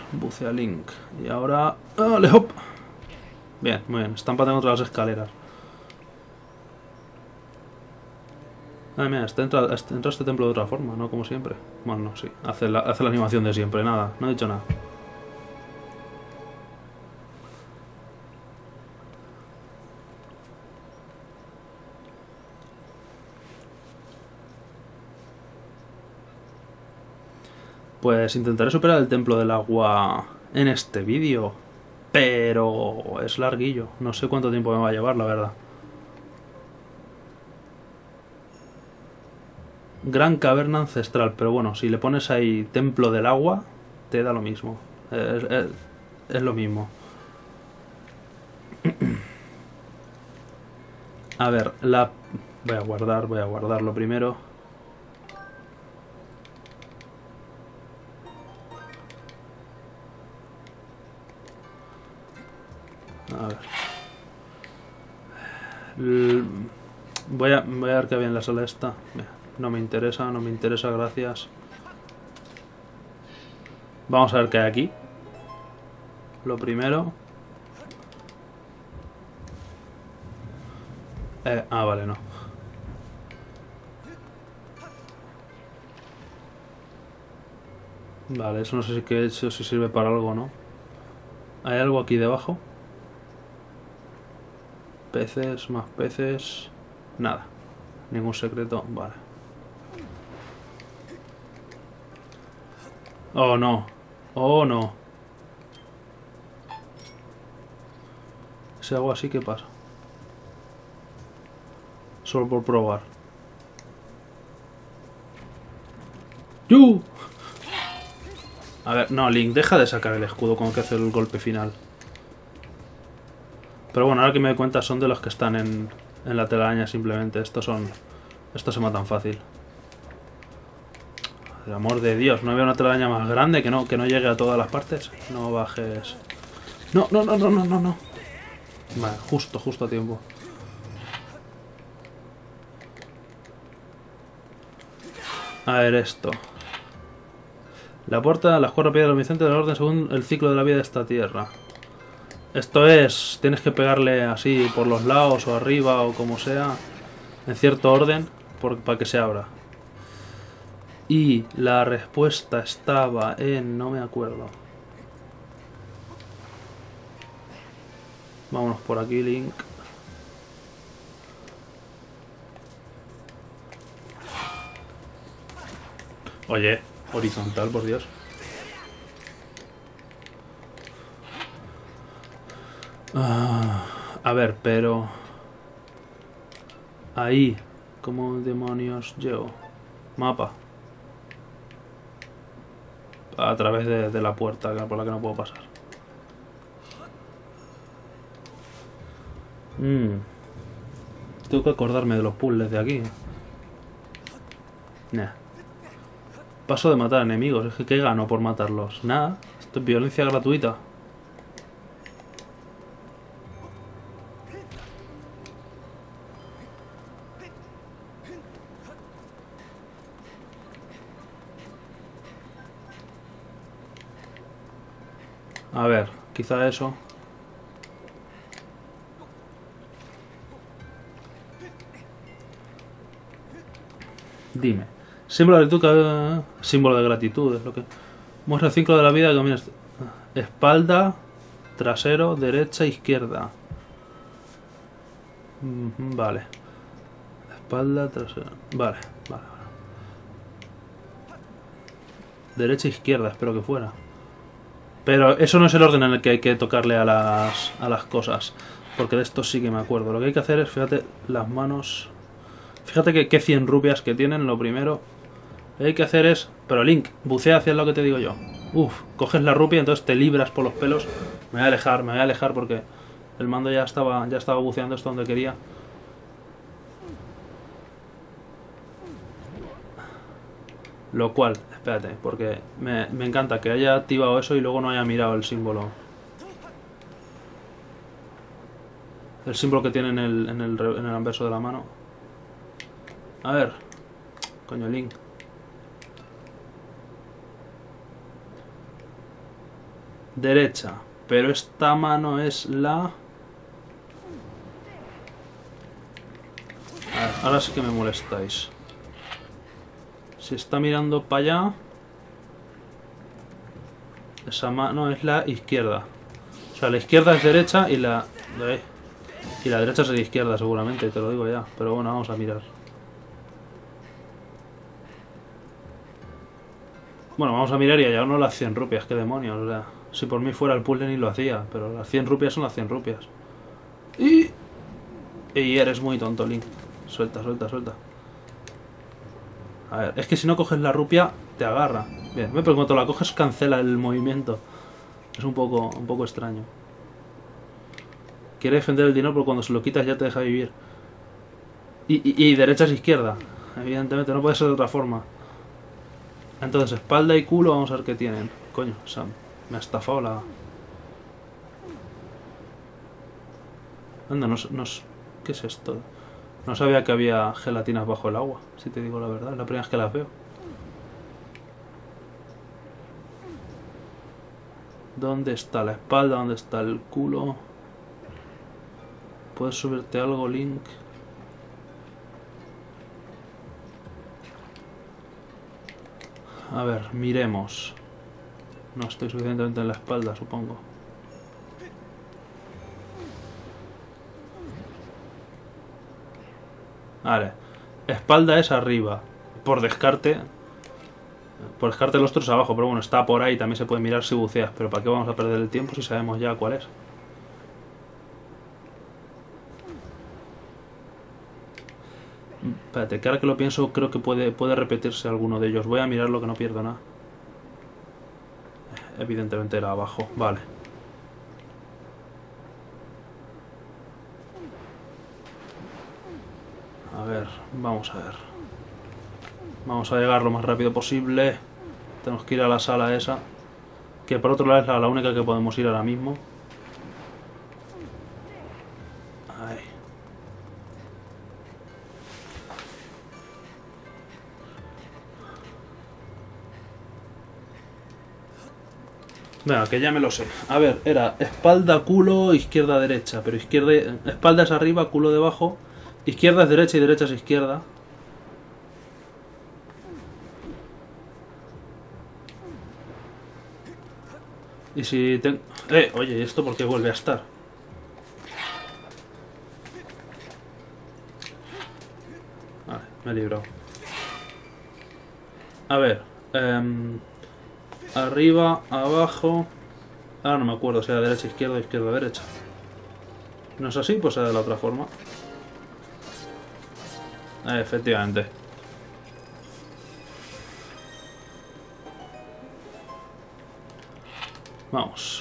Bucea Link. Y ahora... ¡Ale, hop! Bien, muy bien. Están pateando otras las escaleras. Ah, mira, entra este templo de otra forma, no como siempre. Bueno, no, sí. Hace la animación de siempre. Nada, no he dicho nada. Pues intentaré superar el templo del agua en este vídeo. Pero es larguillo. No sé cuánto tiempo me va a llevar, la verdad. Gran caverna ancestral. Pero bueno, si le pones ahí templo del agua, te da lo mismo. Es lo mismo. A ver, voy a guardarlo primero. A ver. Voy a ver qué había en la sala esta. No me interesa, gracias. Vamos a ver qué hay aquí. Lo primero. Vale, no. Vale, eso no sé si sirve para algo o no. ¿Hay algo aquí debajo? Peces, más peces... Nada. Ningún secreto. Vale. Oh, no. Oh, no. Si hago así, ¿qué pasa? Solo por probar. ¡Yu! A ver, no, Link, deja de sacar el escudo cuando que hace el golpe final. Pero bueno, ahora que me doy cuenta son de los que están en la telaraña simplemente. Estos se matan fácil. Por el amor de Dios, no había una telaraña más grande que no llegue a todas las partes. No bajes. No. Vale, justo a tiempo. A ver esto. La puerta, las 4 piedras del del orden según el ciclo de la vida de esta tierra. Esto es, tienes que pegarle así por los lados o arriba o como sea, en cierto orden, para que se abra. Y la respuesta estaba en... no me acuerdo. Vámonos por aquí, Link. Oye, horizontal, por Dios. A ver, pero... ahí, ¿cómo demonios llego? Mapa. A través de la puerta por la que no puedo pasar. Tengo que acordarme de los puzzles de aquí. Nah. Paso de matar enemigos. Es que ¿qué gano por matarlos? Nada. Esto es violencia gratuita. A ver, quizá eso. Dime. Símbolo de gratitud, es lo que... muestra el ciclo de la vida que comienza. Espalda, trasero, derecha, izquierda. Vale. Espalda, trasero. Vale. Derecha, izquierda, espero que fuera. Pero eso no es el orden en el que hay que tocarle a las cosas. Porque de esto sí que me acuerdo. Lo que hay que hacer es, fíjate, las manos... Fíjate que 100 rupias que tienen, lo primero. Lo que hay que hacer es... Pero Link, bucea hacia lo que te digo yo. Coges la rupia, entonces te libras por los pelos. Me voy a alejar porque el mando ya estaba buceando esto donde quería. Lo cual, espérate, porque me encanta que haya activado eso y luego no haya mirado el símbolo. El símbolo que tiene en el anverso de la mano. A ver. Coño, Link. derecha. Pero esta mano es la... A ver, ahora sí que me molestáis. Si está mirando para allá... Esa mano es la izquierda. O sea, la izquierda es derecha y la... Y la derecha es la izquierda seguramente, te lo digo ya. Pero bueno, vamos a mirar. Bueno, vamos a mirar y allá no las 100 rupias, qué demonios. O sea, si por mí fuera el puzzle ni lo hacía. Pero las 100 rupias son las 100 rupias. Y eres muy tonto, Link. Suelta, suelta, suelta. A ver, es que si no coges la rupia, te agarra. Bien, pero cuando la coges cancela el movimiento. Es un poco extraño. Quiere defender el dinero, pero cuando se lo quitas ya te deja vivir. Y derecha es izquierda. Evidentemente, no puede ser de otra forma. Entonces, espalda y culo, vamos a ver qué tienen. Coño, Sam, me ha estafado la... Anda, ¿qué es esto? No sabía que había gelatinas bajo el agua, si te digo la verdad. Es la primera vez que las veo. ¿Dónde está la espalda? ¿Dónde está el culo? ¿Puedes subirte algo, Link? A ver, miremos. No estoy suficientemente en la espalda, supongo. Vale. Espalda es arriba. Por descarte... Por descarte los otros abajo, pero bueno, está por ahí. También se puede mirar si buceas. Pero ¿para qué vamos a perder el tiempo si sabemos ya cuál es? Espérate, que ahora que lo pienso creo que puede repetirse alguno de ellos. Voy a mirarlo que no pierdo nada. Evidentemente era abajo, vale. A ver, vamos a ver. Vamos a llegar lo más rápido posible. Tenemos que ir a la sala esa. Que por otro lado es la única que podemos ir ahora mismo. Ahí. Venga, que ya me lo sé. A ver, era espalda, culo, izquierda, derecha. Pero espalda es arriba, culo debajo. Izquierda es derecha y derecha es izquierda. Y si tengo... oye, ¿y esto por qué vuelve a estar? Vale, me he librado. A ver. Arriba, abajo... Ahora no me acuerdo si era derecha, izquierda, izquierda, derecha. ¿No es así? Pues será de la otra forma. Efectivamente. Vamos.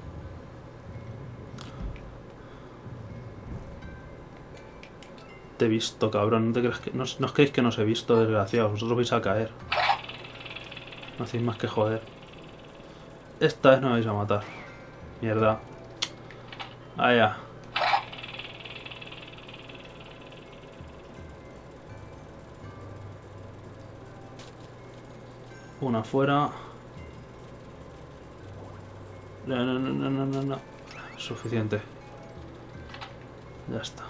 Te he visto, cabrón. No te crees que... No os creéis que no os he visto, desgraciados. Vosotros vais a caer. No hacéis más que joder. Esta vez no me vais a matar. Mierda. Allá. Una fuera. No. Suficiente. Ya está.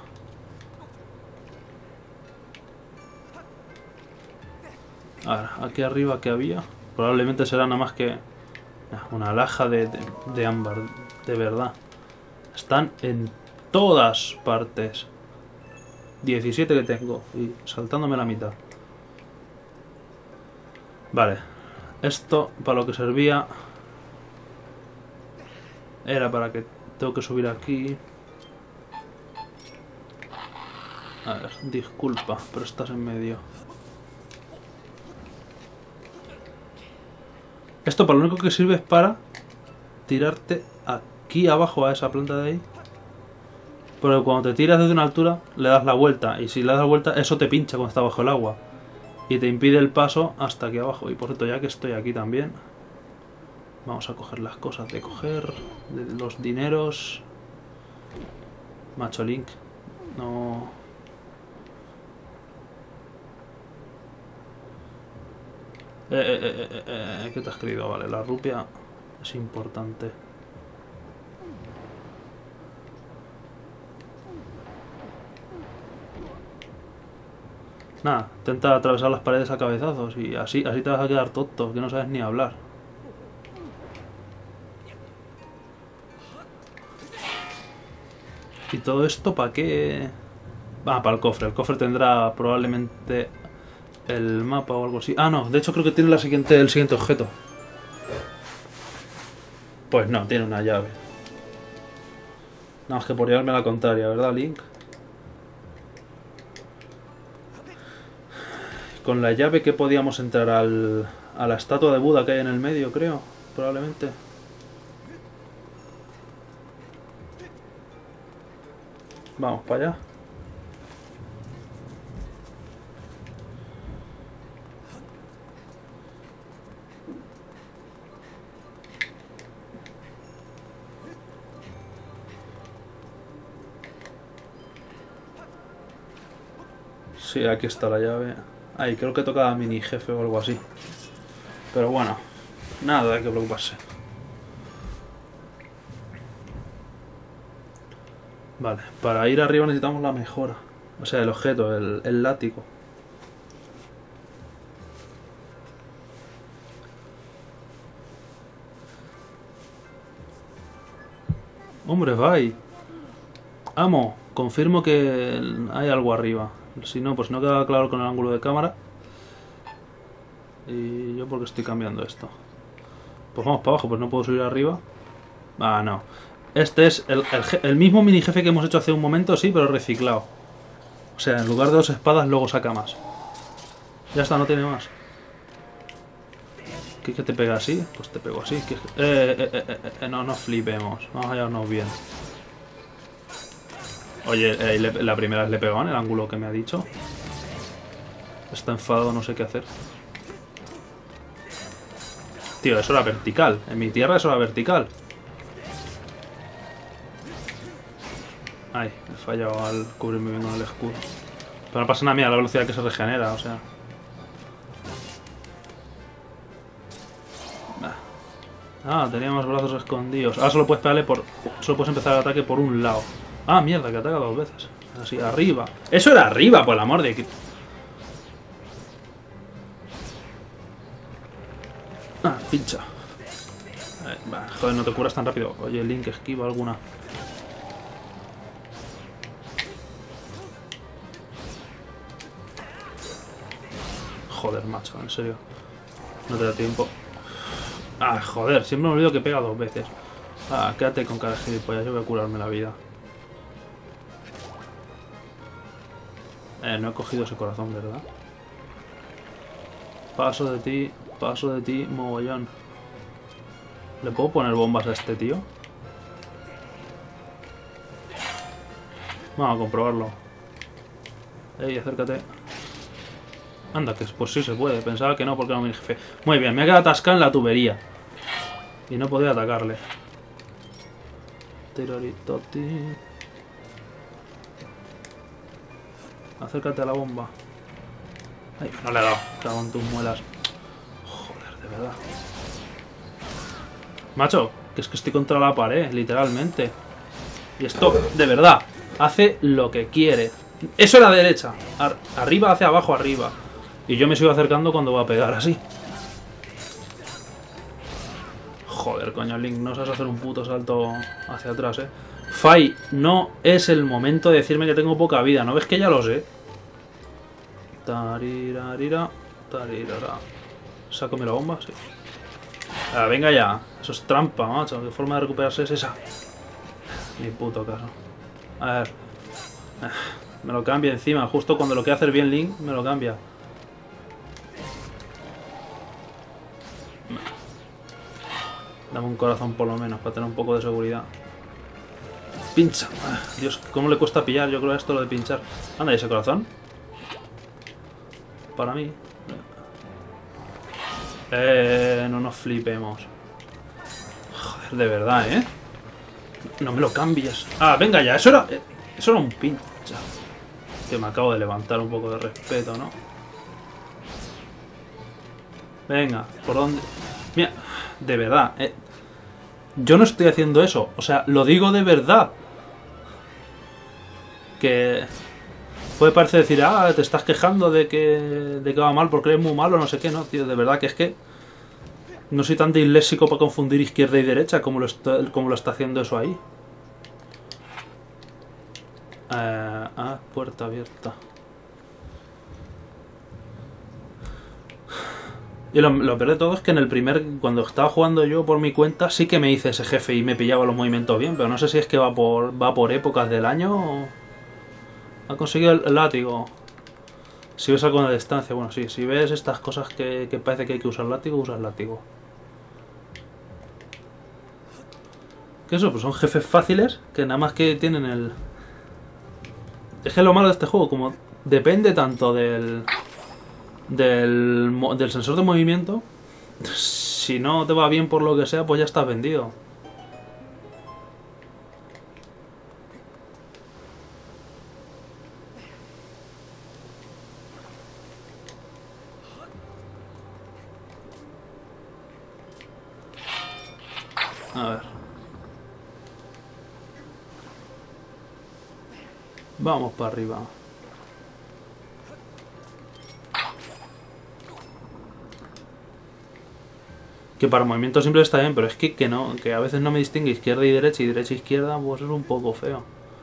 Ahora, aquí arriba que había. Probablemente será nada más que una alhaja de ámbar. De verdad. Están en todas partes. 17 que tengo. Y saltándome la mitad. Vale. Esto para lo que servía era para que tengo que subir aquí. A ver, disculpa, pero estás en medio. Esto para lo único que sirve es para tirarte aquí abajo a esa planta de ahí. Pero cuando te tiras desde una altura le das la vuelta. Y si le das la vuelta eso te pincha cuando está bajo el agua. Y te impide el paso hasta aquí abajo. Y por cierto, ya que estoy aquí también, vamos a coger las cosas de coger. Los dineros. Macho Link. No... ¿Qué te has querido? Vale, la rupia. Es importante. Nada, intenta atravesar las paredes a cabezazos y así te vas a quedar tonto, que no sabes ni hablar. ¿Y todo esto para qué? Ah, para el cofre. El cofre tendrá probablemente el mapa o algo así. Ah, no, de hecho creo que tiene el siguiente objeto. Pues no, tiene una llave. Nada más que por llevarme la contraria, ¿verdad, Link? Con la llave que podíamos entrar a la estatua de Buda que hay en el medio, creo. Probablemente. Vamos para allá. Sí, aquí está la llave. Ahí, creo que toca mini jefe o algo así. Pero bueno, nada hay que preocuparse. Vale, para ir arriba necesitamos la mejora. O sea, el objeto, el látigo. Hombre, vai. Amo, confirmo que hay algo arriba. Si no, pues no queda claro con el ángulo de cámara. Y yo porque estoy cambiando esto. Pues vamos para abajo, pues no puedo subir arriba. Ah, no. Este es el mismo mini jefe que hemos hecho hace un momento, sí, pero reciclado. O sea, en lugar de 2 espadas, luego saca más. Ya está, no tiene más. ¿Qué te pega así? Pues te pego así. No nos flipemos. Vamos a llevarnos bien. Oye, la primera vez le pegó en el ángulo que me ha dicho. Está enfadado, no sé qué hacer. Tío, eso era vertical. En mi tierra eso era vertical. Ay, he fallado al cubrirme bien con el escudo. Pero no pasa nada, mira la velocidad que se regenera, o sea. Ah, teníamos brazos escondidos. Ahora solo puedes pegarle por. Solo puedes empezar el ataque por un lado. Ah, mierda, que ataca 2 veces. Así, arriba. ¡Eso era arriba, por el amor de... Ah, pincha. Joder, no te curas tan rápido. Oye, Link, esquiva alguna. Joder, macho, en serio. No te da tiempo. Ah, joder, siempre me olvido que pega 2 veces. Ah, quédate con cara de gilipollas, yo voy a curarme la vida. No he cogido ese corazón, ¿verdad? Paso de ti, mogollón. ¿Le puedo poner bombas a este tío? Vamos a comprobarlo. Ey, acércate. Anda, que pues sí se puede. Pensaba que no porque era mi jefe. Muy bien, me ha quedado atascado en la tubería. Y no podía atacarle. Tiroritoti. Acércate a la bomba. Ay, no le he dado. Cago en tus muelas. Joder, de verdad. Macho, que es que estoy contra la pared, literalmente. Y esto, de verdad, hace lo que quiere. Eso era derecha. Arriba hacia abajo, arriba. Y yo me sigo acercando cuando va a pegar así. Joder, coño, Link, no sabes hacer un puto salto hacia atrás, Fai, no es el momento de decirme que tengo poca vida. ¿No ves que ya lo sé? Tarirarira, tarirara. ¿Sácame la bomba? Sí. Ah, venga ya. Eso es trampa, macho. ¿Qué forma de recuperarse es esa? Ni puto caso. A ver. Me lo cambia encima. Justo cuando lo quiere hacer bien Link, me lo cambia. Dame un corazón por lo menos, para tener un poco de seguridad. Pincha. Dios, ¿cómo le cuesta pillar? Yo creo esto lo de pinchar. Anda, ¿y ese corazón? Para mí. No nos flipemos. Joder, de verdad, No me lo cambies. Ah, venga ya, eso era un pincha. Que me acabo de levantar un poco de respeto, ¿no? Venga, ¿por dónde? Mira, de verdad, Yo no estoy haciendo eso. O sea, lo digo de verdad. Que puede parecer decir, ah, te estás quejando de que va mal porque eres muy malo, no sé qué, no, tío. De verdad que es que no soy tan disléxico para confundir izquierda y derecha como lo está haciendo eso ahí. Puerta abierta. Y lo peor de todo es que en el cuando estaba jugando yo por mi cuenta, sí que me hice ese jefe y me pillaba los movimientos bien, pero no sé si es que va por épocas del año o... Ha conseguido el látigo. Si ves algo de distancia, bueno, sí, si ves estas cosas que parece que hay que usar látigo, usas látigo. ¿Qué eso? Pues son jefes fáciles que nada más que tienen el... Es que lo malo de este juego, como depende tanto del sensor de movimiento, si no te va bien por lo que sea, pues ya estás vendido. A ver. Vamos para arriba. Que para movimiento simple está bien, pero es que no, que a veces no me distingue izquierda y derecha izquierda, pues es un poco feo.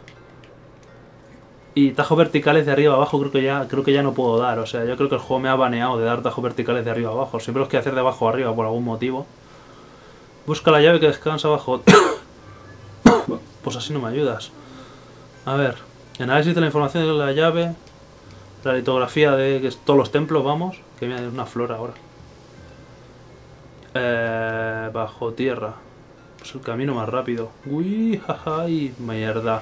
Y tajos verticales de arriba a abajo creo que ya no puedo dar, o sea, yo creo que el juego me ha baneado de dar tajos verticales de arriba a abajo, siempre los quiero hacer de abajo a arriba por algún motivo. Busca la llave que descansa abajo. Pues así no me ayudas. A ver, análisis de la información de la llave, la litografía de todos los templos, vamos, que mira, es una flor ahora. Bajo tierra. Pues el camino más rápido. Uy, jaja, y mierda.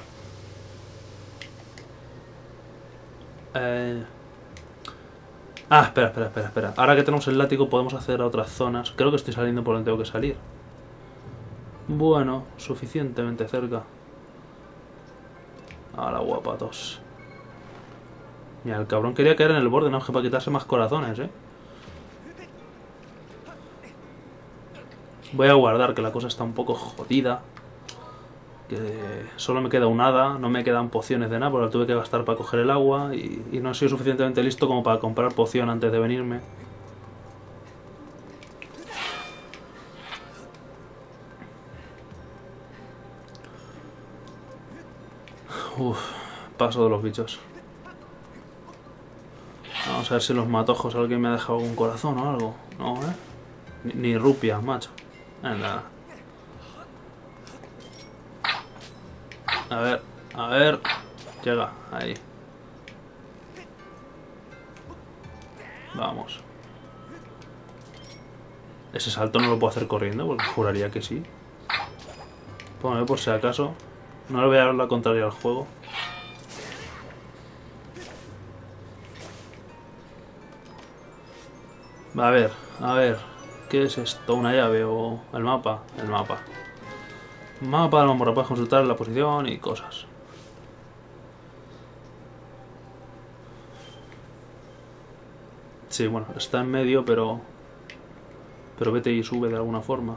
Espera. Ahora que tenemos el látigo podemos hacer a otras zonas. Creo que estoy saliendo por donde tengo que salir. Bueno, suficientemente cerca. A la guapatos. Mira, el cabrón quería caer en el borde, no, que para quitarse más corazones, Voy a guardar, que la cosa está un poco jodida. Que solo me queda un hada, no me quedan pociones de nada, porque la tuve que gastar para coger el agua y no he sido suficientemente listo como para comprar poción antes de venirme. Uf, paso de los bichos. Vamos a ver si los matojos alguien me ha dejado algún corazón o algo. No, ni rupia, macho. Venga. A ver. Llega, ahí. Vamos. Ese salto no lo puedo hacer corriendo, porque juraría que sí. Póngame por si acaso. No le voy a dar la contraria al juego. A ver. ¿Qué es esto? ¿Una llave o el mapa? El mapa. Mapa de la mamorra, puedes consultar la posición y cosas. Sí, bueno, está en medio, pero vete y sube de alguna forma.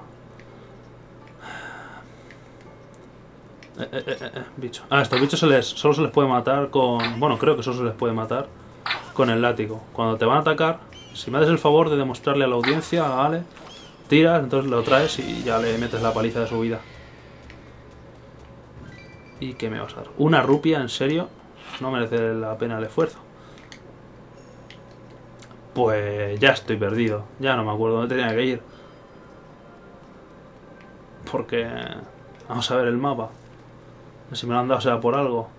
Bicho. Estos bichos solo se les puede matar con... Bueno, creo que solo se les puede matar con el látigo. Cuando te van a atacar, si me haces el favor de demostrarle a la audiencia, vale, tiras, entonces lo traes y ya le metes la paliza de su vida. ¿Y qué me vas a dar? ¿Una rupia? ¿En serio? No merece la pena el esfuerzo. Pues ya estoy perdido. Ya no me acuerdo dónde tenía que ir. Porque... Vamos a ver el mapa. Si me lo han dado sea por algo.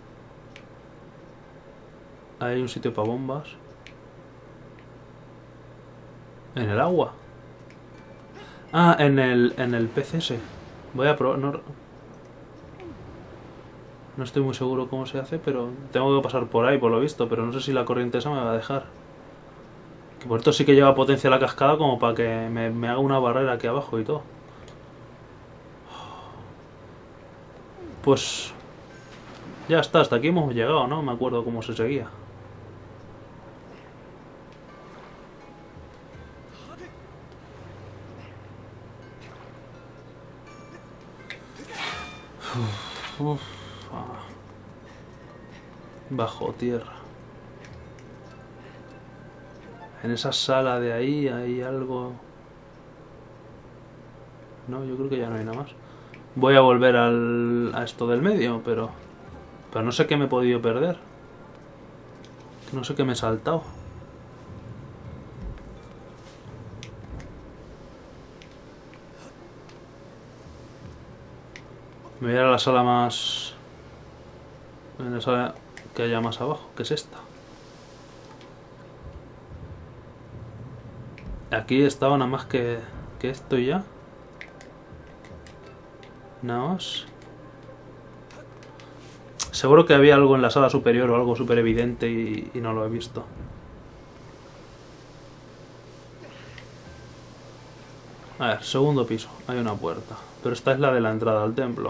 Hay un sitio para bombas. ¿En el agua? En el PCS. Voy a probar... No estoy muy seguro cómo se hace, pero tengo que pasar por ahí, por lo visto. Pero no sé si la corriente esa me va a dejar. Que por esto sí que lleva potencia la cascada como para que me haga una barrera aquí abajo y todo. Pues... Ya está, hasta aquí hemos llegado, ¿no? Me acuerdo cómo se seguía. Uf, bajo tierra. En esa sala de ahí hay algo... No, yo creo que ya no hay nada más. Voy a volver a esto del medio, pero no sé qué me he podido perder. No sé qué me he saltado. Me voy a ir a la sala más... En la sala que haya más abajo, que es esta. Aquí estaba nada más que esto y ya. Nada más. Seguro que había algo en la sala superior o algo súper evidente y no lo he visto. A ver, segundo piso. Hay una puerta. Pero esta es la de la entrada al templo.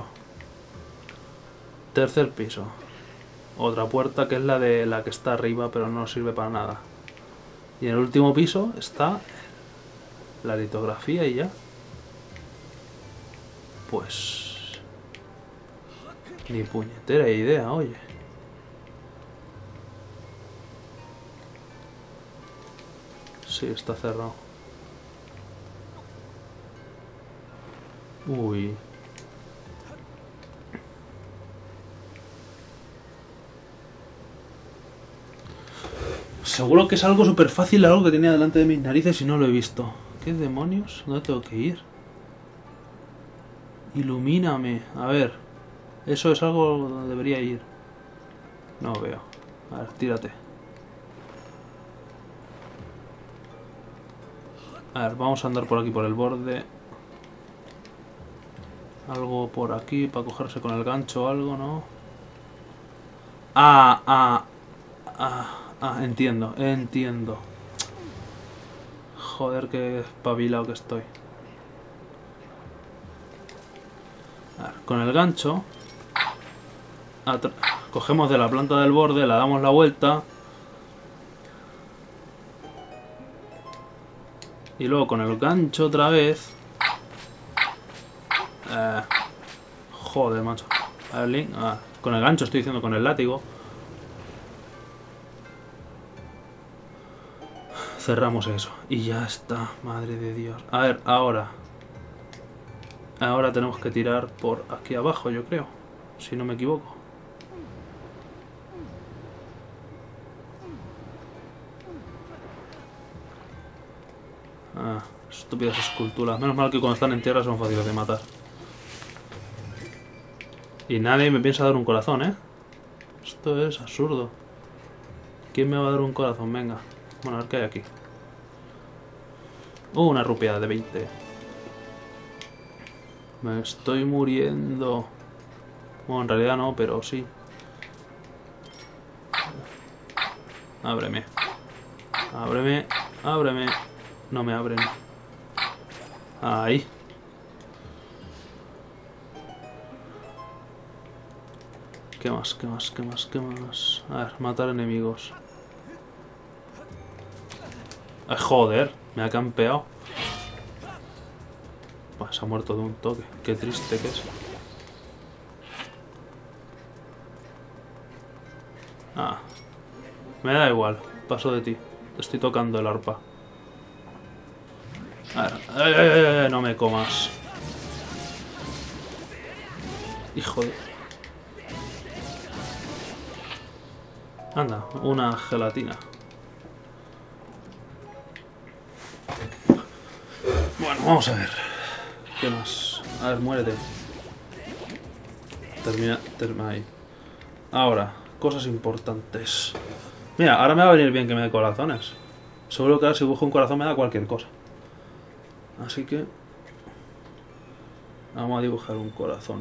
Tercer piso. Otra puerta que es la de la que está arriba, pero no sirve para nada. Y en el último piso está la litografía y ya. Pues... Ni puñetera idea, oye. Sí, está cerrado. Uy. Seguro que es algo súper fácil, algo que tenía delante de mis narices y no lo he visto. ¿Qué demonios? ¿Dónde tengo que ir? Ilumíname. A ver. Eso es algo donde debería ir. No veo. A ver, tírate. A ver, vamos a andar por aquí, por el borde. Algo por aquí para cogerse con el gancho o algo, ¿no? Entiendo, entiendo. Joder, qué espabilado que estoy. A ver, con el gancho cogemos de la planta del borde, la damos la vuelta y luego con el gancho otra vez. Joder, macho. A ver, Link. Con el gancho estoy diciendo, con el látigo. Cerramos eso. Y ya está. Madre de Dios. A ver, ahora. Ahora tenemos que tirar por aquí abajo, yo creo. Si no me equivoco. Estúpidas esculturas. Menos mal que cuando están en tierra son fáciles de matar. Y nadie me piensa dar un corazón, ¿eh? Esto es absurdo. ¿Quién me va a dar un corazón? Venga. Bueno, a ver qué hay aquí. Una rupia de 20. Me estoy muriendo. Bueno, en realidad no, pero sí. Ábreme. Ábreme. Ábreme. No me abren. Ahí. ¿Qué más? ¿Qué más? ¿Qué más? ¿Qué más? A ver, matar enemigos. Joder, me ha campeado. Pues se ha muerto de un toque. Qué triste que es. Me da igual. Paso de ti. Estoy tocando el arpa. A ver. No me comas. Hijo de... Anda, una gelatina. Bueno, vamos a ver. ¿Qué más? A ver, muérete. Termina ahí. Ahora, cosas importantes. Mira, ahora me va a venir bien que me dé corazones. Seguro que ahora si busco un corazón me da cualquier cosa. Así que... vamos a dibujar un corazón.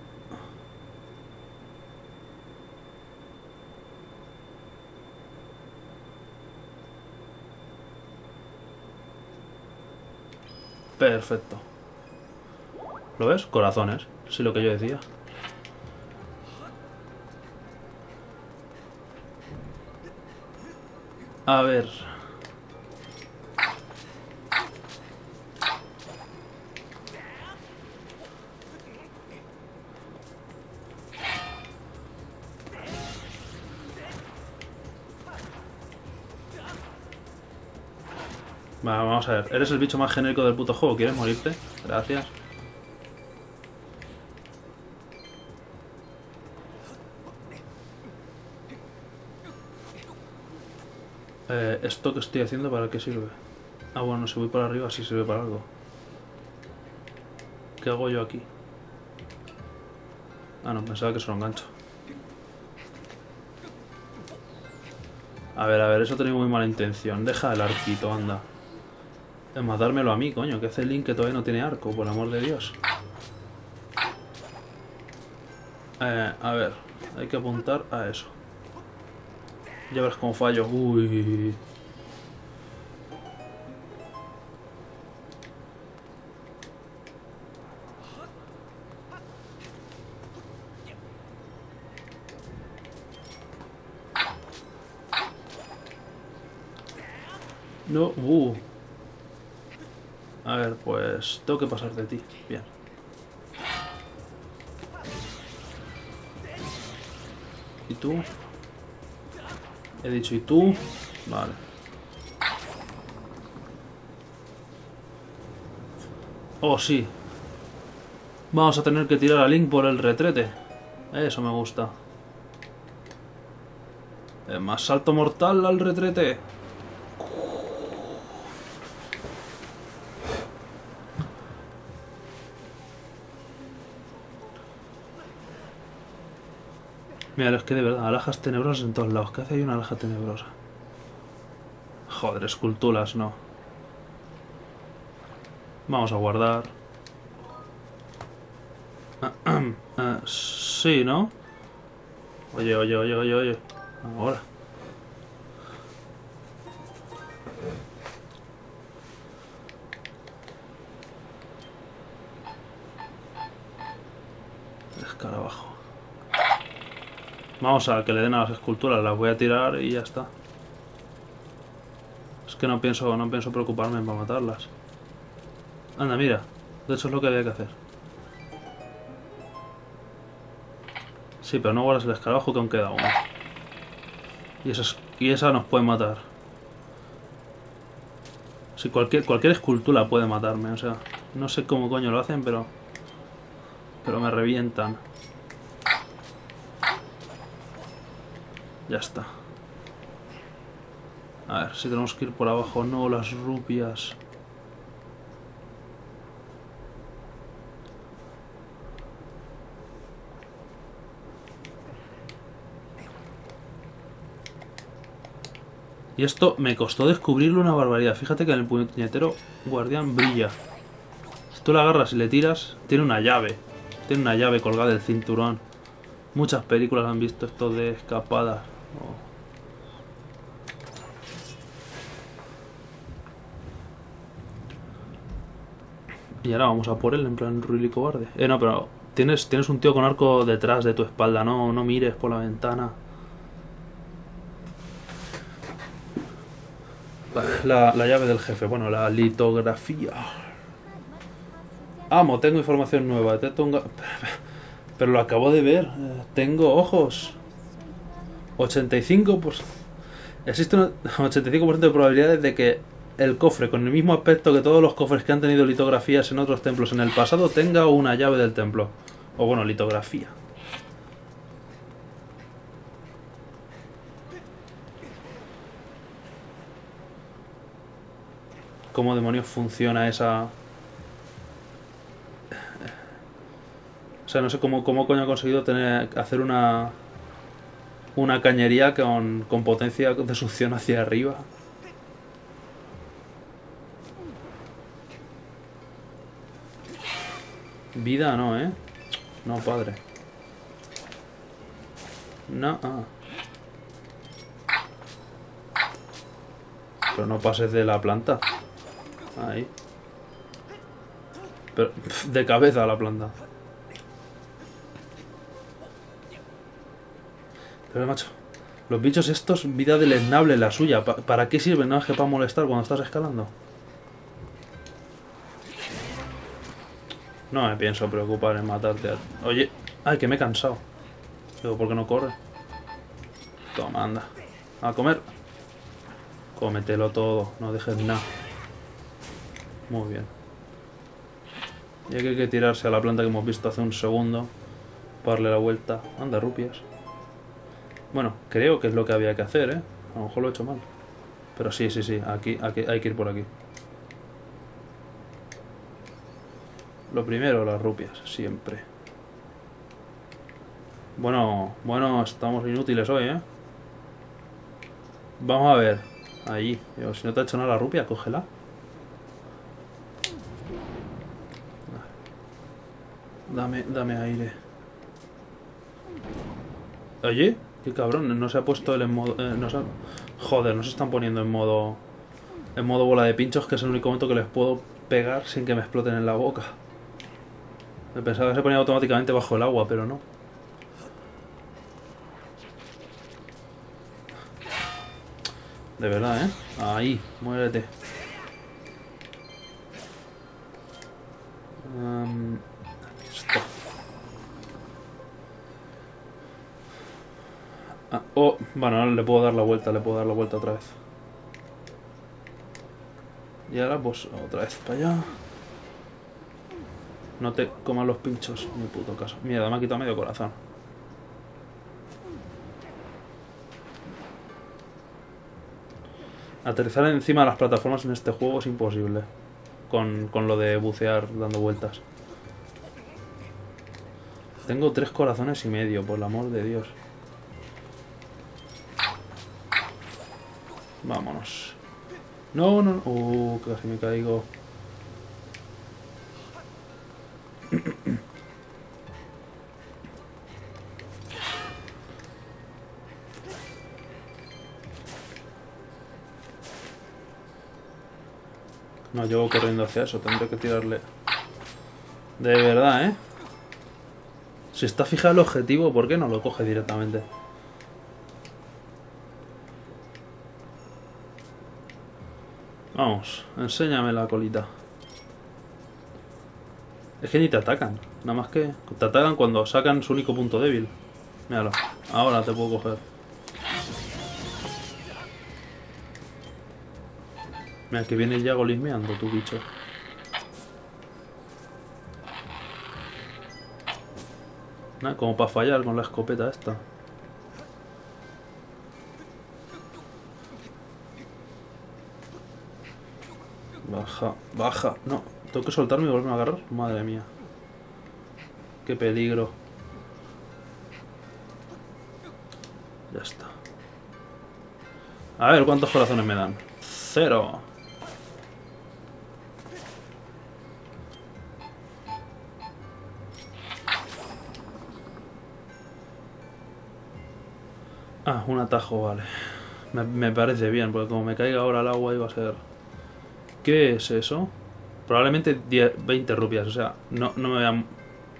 Perfecto. ¿Lo ves? Corazones. Sí, lo que yo decía. A ver. Vamos a ver. Eres el bicho más genérico del puto juego. ¿Quieres morirte? Gracias. ¿Esto que estoy haciendo para qué sirve? Ah, bueno, si voy por arriba sí sirve para algo. ¿Qué hago yo aquí? Ah, no, pensaba que se lo engancho. A ver, eso tenía muy mala intención. Deja el arquito, anda. Es más, dármelo a mí, coño. Que hace el Link que todavía no tiene arco, por el amor de Dios. A ver, hay que apuntar a eso. Ya verás cómo fallo. Uy. No, A ver, pues tengo que pasar de ti. Bien. ¿Y tú? He dicho, ¿y tú? Vale. Oh, sí. Vamos a tener que tirar a Link por el retrete. Eso me gusta. Más salto mortal al retrete. Mira, es que de verdad, alhajas tenebrosas en todos lados. ¿Qué hace ahí una alhaja tenebrosa? Joder, esculturas, no. Vamos a guardar. Sí, ¿no? Oye. Ahora. Escarabajo. Vamos a que le den a las esculturas. Las voy a tirar y ya está. Es que no pienso preocuparme para matarlas. Anda, mira. De hecho es lo que había que hacer. Sí, pero no guardas el escarabajo que aún queda uno. Y esa nos puede matar. Sí, cualquier escultura puede matarme, o sea, no sé cómo coño lo hacen, pero me revientan. Ya está. A ver, si tenemos que ir por abajo. No, las rupias. Y esto me costó descubrirlo una barbaridad. Fíjate que en el puñetero guardián brilla. Si tú la agarras y le tiras, tiene una llave. Tiene una llave colgada del cinturón. Muchas películas han visto esto de escapadas. Oh. Y ahora vamos a por él, en plan really cobarde. No, pero tienes un tío con arco detrás de tu espalda. No mires por la ventana. La llave del jefe. Bueno, la litografía. Amo, tengo información nueva. Pero lo acabo de ver. Tengo ojos. 85%. Existe un 85% de probabilidades de que el cofre, con el mismo aspecto que todos los cofres que han tenido litografías en otros templos en el pasado, tenga una llave del templo. O bueno, litografía. ¿Cómo demonios funciona esa...? O sea, no sé cómo coño ha conseguido hacer una cañería con potencia de succión hacia arriba. Vida no, ¿eh? No, padre. No. Pero no pases de la planta. Ahí. Pero de cabeza a la planta. Pero macho, los bichos estos, vida deleznable la suya. ¿Para qué sirven? No es que para molestar cuando estás escalando. No me pienso preocupar en matarte. Oye, ay, que me he cansado. Digo, ¿por qué no corre? Toma, anda. A comer. Cómetelo todo, no dejes nada. Muy bien. Y aquí hay que tirarse a la planta que hemos visto hace un segundo. Para darle la vuelta. Anda, rupias. Bueno, creo que es lo que había que hacer, ¿eh? A lo mejor lo he hecho mal. Pero sí, sí, sí. Aquí hay que ir por aquí. Lo primero, las rupias. Siempre. Bueno, estamos inútiles hoy, ¿eh? Vamos a ver. Ahí. Digo, si no te ha hecho nada la rupia, cógela. Dame aire. Oye, qué cabrón, no se ha puesto él en modo... Joder, no se están poniendo en modo... En modo bola de pinchos, que es el único momento que les puedo pegar sin que me exploten en la boca. Me pensaba que se ponía automáticamente bajo el agua, pero no. De verdad, ¿eh? Ahí, muérete. Esto. Oh, bueno, ahora le puedo dar la vuelta, otra vez. Y ahora pues otra vez para allá. No te comas los pinchos, mi puto caso. Mierda, me ha quitado medio corazón. Aterrizar encima de las plataformas en este juego es imposible. Con lo de bucear dando vueltas. Tengo 3 corazones y medio, por el amor de Dios. Vámonos. No, no, no. Casi me caigo. No llevo corriendo hacia eso, tendré que tirarle. De verdad, ¿eh? Si está fijado el objetivo, ¿por qué no lo coge directamente? Vamos, enséñame la colita. Es que ni te atacan, nada más que... Te atacan cuando sacan su único punto débil. Míralo, ahora te puedo coger. Mira, que viene ya golismeando tu bicho. Nada, como para fallar con la escopeta esta. Baja, baja. No, tengo que soltarme y volverme a agarrar. Madre mía. Qué peligro. Ya está. A ver, ¿cuántos corazones me dan? 0. Ah, un atajo, vale. Me parece bien, porque como me caiga ahora al agua iba a ser... ¿Qué es eso? Probablemente 20 rupias, o sea, no me voy a...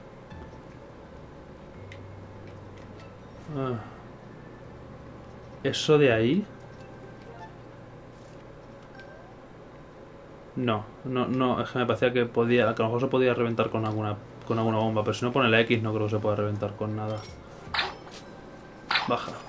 ¿Eso de ahí? No, es que me parecía que podía, que a lo mejor se podía reventar con alguna bomba, pero si no pone la X no creo que se pueda reventar con nada. Baja.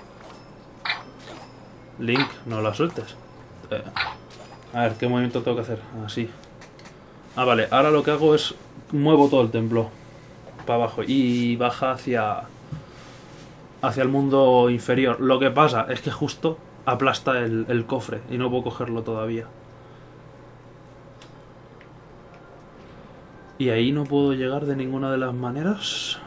Link, no la sueltes. A ver, ¿qué movimiento tengo que hacer? Así. Ah, vale, ahora lo que hago es muevo todo el templo para abajo y baja hacia el mundo inferior. Lo que pasa es que justo aplasta el cofre y no puedo cogerlo todavía. Y ahí no puedo llegar de ninguna de las maneras.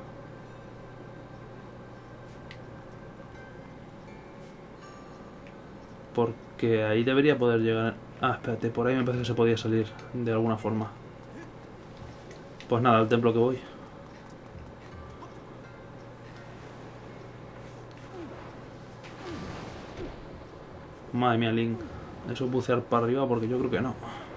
Porque ahí debería poder llegar... Ah, espérate, por ahí me parece que se podía salir de alguna forma. Pues nada, al templo que voy. Madre mía, Link. Eso es bucear para arriba porque yo creo que no.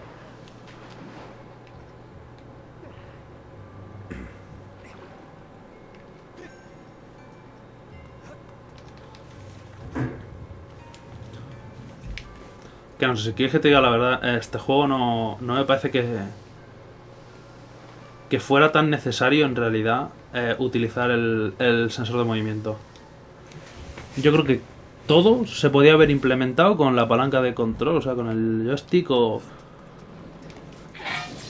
Que no sé, si quieres que te diga la verdad, este juego no me parece que fuera tan necesario en realidad utilizar el sensor de movimiento. Yo creo que todo se podía haber implementado con la palanca de control, o sea, con el joystick o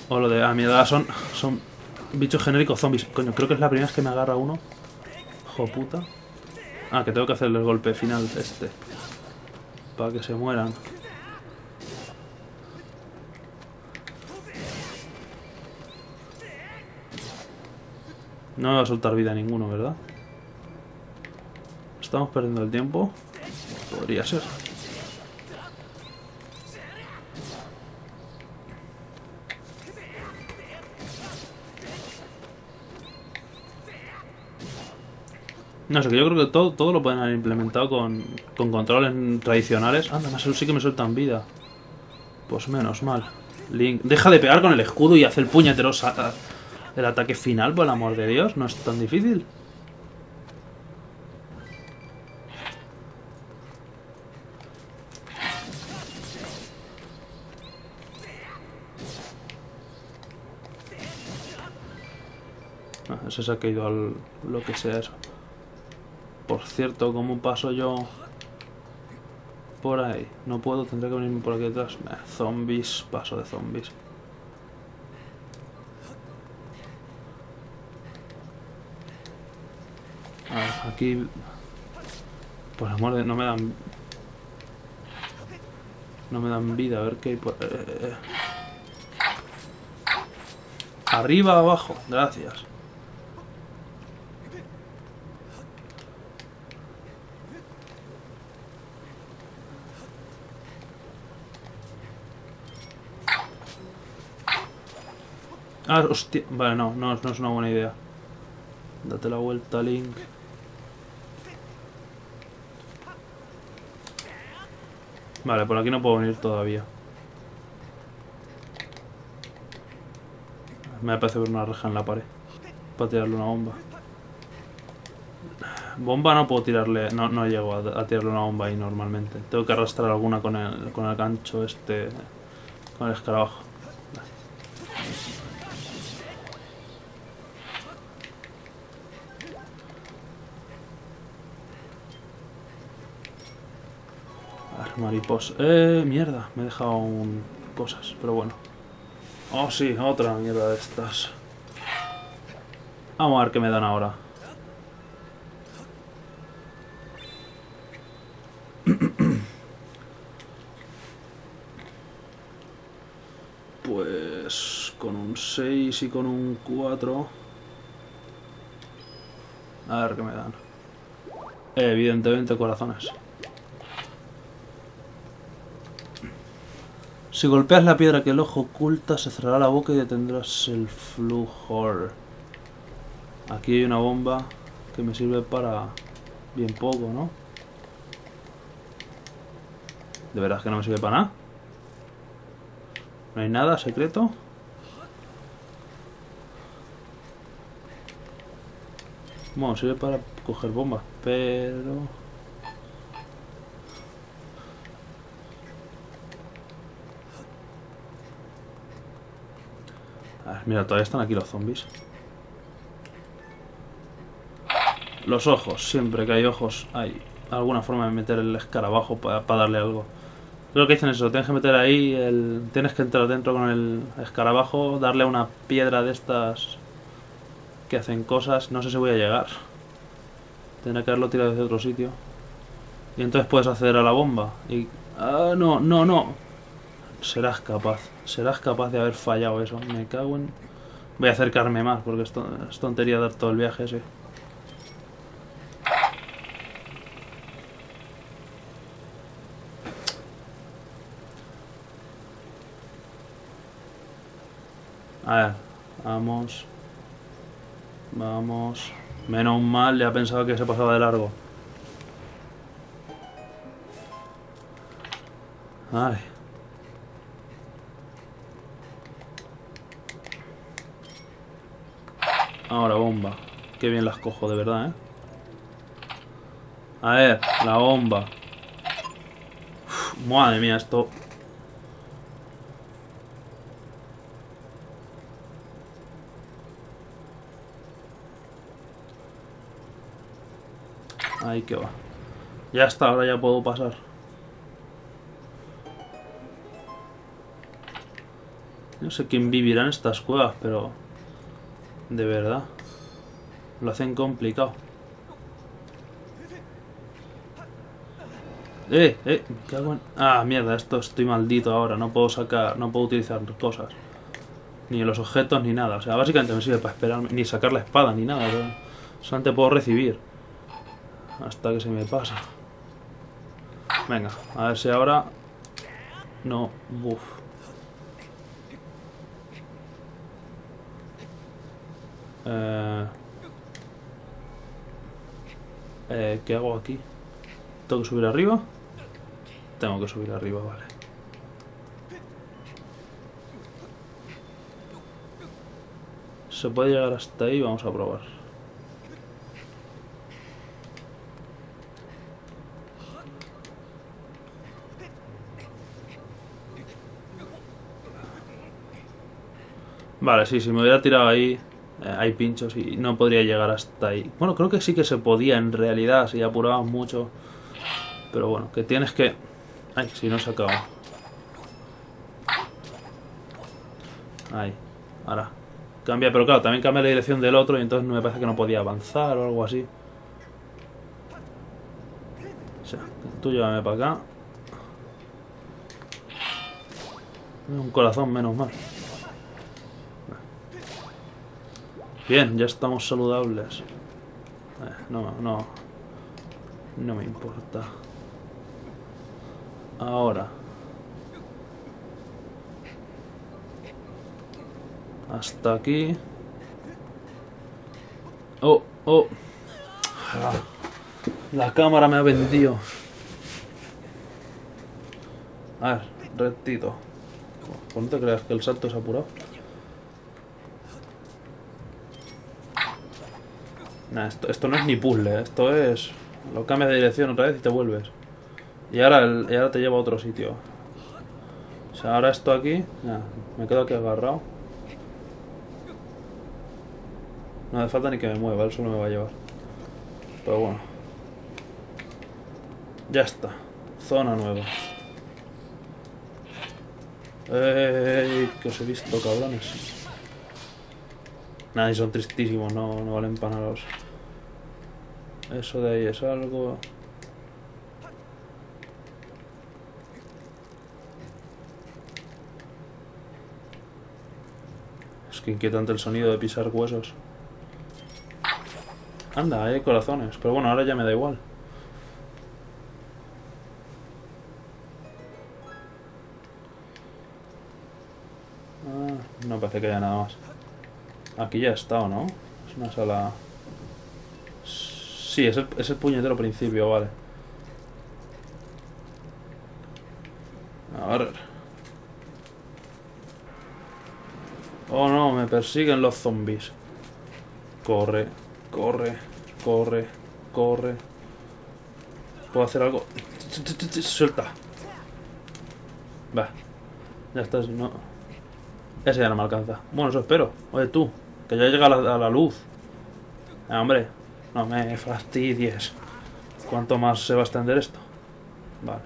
O lo de... Ah, mierda, son bichos genéricos zombies. Coño, creo que es la primera vez que me agarra uno. Hijo puta. Ah, que tengo que hacerle el golpe final este. Para que se mueran. No me va a soltar vida ninguno, ¿verdad? Estamos perdiendo el tiempo. Podría ser. No sé, que yo creo que todo lo pueden haber implementado con controles tradicionales. Anda, sí que me sueltan vida. Pues menos mal. Link, deja de pegar con el escudo y hace el puñetero el ataque final, por el amor de Dios. No es tan difícil. Ah, ese se ha caído al lo que sea eso. Por cierto, ¿cómo paso yo por ahí? No puedo, tendré que venirme por aquí detrás. Zombies, paso de zombies. A ver, aquí... Por amor de... No me dan... No me dan vida, a ver qué hay por... Arriba, abajo, gracias. Ah, hostia. Vale, no es una buena idea. Date la vuelta, Link. Vale, por aquí no puedo venir todavía. Me parece ver una reja en la pared. Para tirarle una bomba. Bomba no puedo tirarle... No llego a tirarle una bomba ahí normalmente. Tengo que arrastrar alguna con el gancho este... Con el escarabajo. Mariposa. Mierda. Me he dejado cosas, pero bueno. Oh, sí, otra mierda de estas. Vamos a ver qué me dan ahora. Pues... Con un 6 y con un 4... A ver qué me dan. Evidentemente corazones. Si golpeas la piedra que el ojo oculta, se cerrará la boca y detendrás el flujo. Aquí hay una bomba que me sirve para bien poco, ¿no? ¿De verdad que no me sirve para nada? ¿No hay nada secreto? Bueno, sirve para coger bombas, pero... A ver, mira, todavía están aquí los zombies. Los ojos, siempre que hay ojos hay alguna forma de meter el escarabajo para darle algo. Creo que dicen eso, tienes que meter ahí tienes que entrar dentro con el escarabajo, darle una piedra de estas que hacen cosas. No sé si voy a llegar. Tendré que haberlo tirado desde otro sitio. Y entonces puedes acceder a la bomba. Y... Ah, no. Serás capaz de haber fallado eso. Me cago en... Voy a acercarme más porque es tontería dar todo el viaje ese. A ver, vamos. Menos mal, ya pensaba que se pasaba de largo. Ay. Ahora bomba. Qué bien las cojo, de verdad, ¿eh? A ver, la bomba. Uf, madre mía, esto... Ahí que va. Ya está, ahora ya puedo pasar. No sé quién vivirá en estas cuevas, pero... De verdad. Lo hacen complicado. Me cago en... Ah, mierda, estoy maldito ahora. No puedo sacar... No puedo utilizar cosas. Ni los objetos ni nada. O sea, básicamente me sirve para esperarme. Ni sacar la espada ni nada. Pero solamente puedo recibir. Hasta que se me pasa. Venga, a ver si ahora... No, uff. ¿Qué hago aquí? ¿Tengo que subir arriba? Tengo que subir arriba, vale. ¿Se puede llegar hasta ahí? Vamos a probar. Vale, sí, si me hubiera tirado ahí... hay pinchos y no podría llegar hasta ahí. Bueno, creo que sí que se podía en realidad, si apurabas mucho. Pero bueno, que tienes que... Ay, si no se acaba. Ahí, ahora. Cambia, pero claro, también cambia la dirección del otro y entonces me parece que no podía avanzar o algo así. O sea, tú llévame para acá. Un corazón menos mal. Bien, ya estamos saludables. No me importa. Ahora. Hasta aquí. Oh. La cámara me ha vendido. A ver, rectito. Pues no te creas que el salto es apurado. Nah, esto no es ni puzzle, esto es... Lo cambias de dirección otra vez y te vuelves. Y ahora te lleva a otro sitio. O sea, ahora esto aquí... Nah, me quedo aquí agarrado. No hace falta ni que me mueva, él solo me va a llevar. Pero bueno. Ya está. Zona nueva. Que os he visto, cabrones. Nada, y son tristísimos, no valen para nada. Eso de ahí es algo... Es que inquietante el sonido de pisar huesos. Anda, hay corazones. Pero bueno, ahora ya me da igual. No parece que haya nada más. Aquí ya he estado, ¿no? Es una sala... Sí, es el puñetero principio, vale. A ver. Oh no, me persiguen los zombies. Corre. ¿Puedo hacer algo? Suelta. Va. Ya estás, no. Ese ya no me alcanza. Bueno, eso espero. Oye tú, que ya llega a la luz. Hombre, no me fastidies. ¿Cuánto más se va a extender esto? Vale.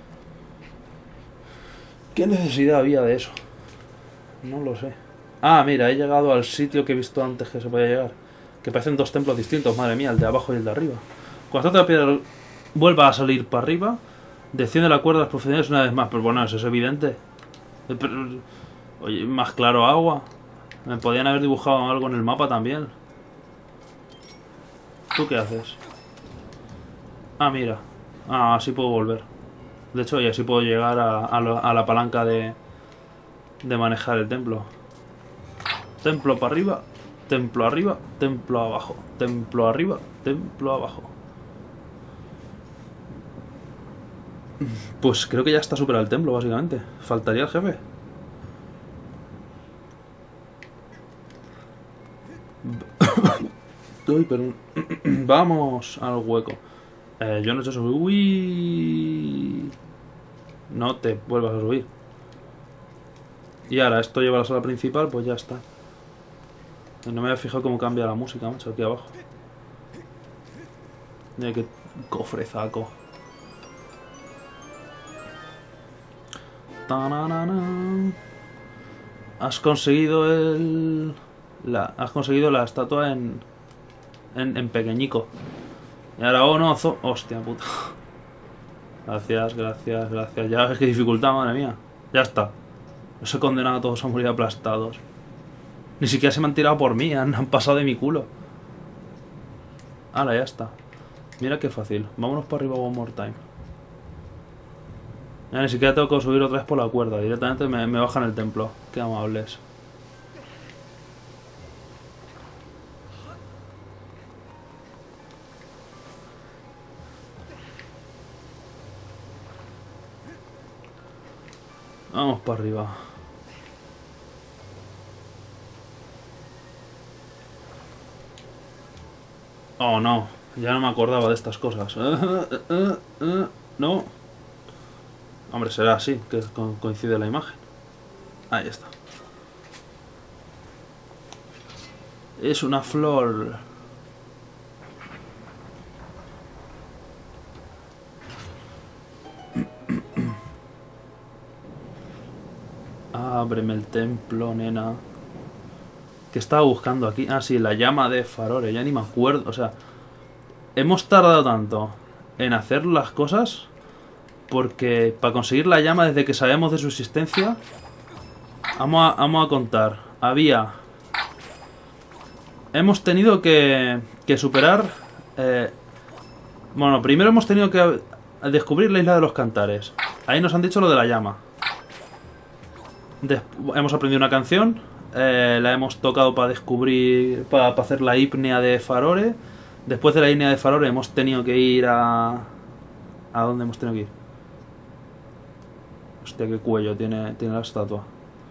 ¿Qué necesidad había de eso? No lo sé. Ah, mira, he llegado al sitio que he visto antes que se podía llegar. Que parecen dos templos distintos, madre mía, el de abajo y el de arriba. Cuando la piedra vuelva a salir para arriba, desciende la cuerda de las profundidades una vez más. Pero bueno, eso es evidente. Oye, más claro agua. Me podían haber dibujado algo en el mapa también. ¿Tú qué haces? Ah, mira. Ah, así puedo volver. De hecho, y así puedo llegar a la palanca de manejar el templo. Templo para arriba, templo arriba, templo abajo. Templo arriba, templo abajo. Pues creo que ya está superado el templo, básicamente. Faltaría el jefe. Uy, pero... Vamos al hueco. Yo no he hecho subir. Uy. No te vuelvas a subir. Y ahora esto lleva a la sala principal, pues ya está. No me había fijado cómo cambia la música, macho, aquí abajo. Mira qué cofrezaco. Has conseguido el... has conseguido la estatua en pequeñico. Y ahora, oh no, hostia puta. Gracias, gracias, gracias. Ya ves qué dificultad, madre mía. Ya está. Los he condenado a todos a morir aplastados. Ni siquiera se me han tirado por mí, han pasado de mi culo. Ahora ya está. Mira qué fácil. Vámonos para arriba one more time. Ya, ni siquiera tengo que subir otra vez por la cuerda. Directamente me bajan el templo. Qué amables. Vamos para arriba. Oh no, ya no me acordaba de estas cosas. No. Hombre, será así, que coincide la imagen. Ahí está. Es una flor. Ábreme el templo, nena. ¿Qué estaba buscando aquí? Ah, sí, la llama de Farore. Ya ni me acuerdo. O sea, hemos tardado tanto en hacer las cosas porque para conseguir la llama desde que sabemos de su existencia, vamos a contar. Hemos tenido que superar... bueno, primero hemos tenido que descubrir la isla de los cantares. Ahí nos han dicho lo de la llama. Hemos aprendido una canción, la hemos tocado para descubrir, para hacer la hipnea de Farore. Después de la hipnea de Farore hemos tenido que ir a... ¿A dónde hemos tenido que ir? Hostia, qué cuello tiene la estatua.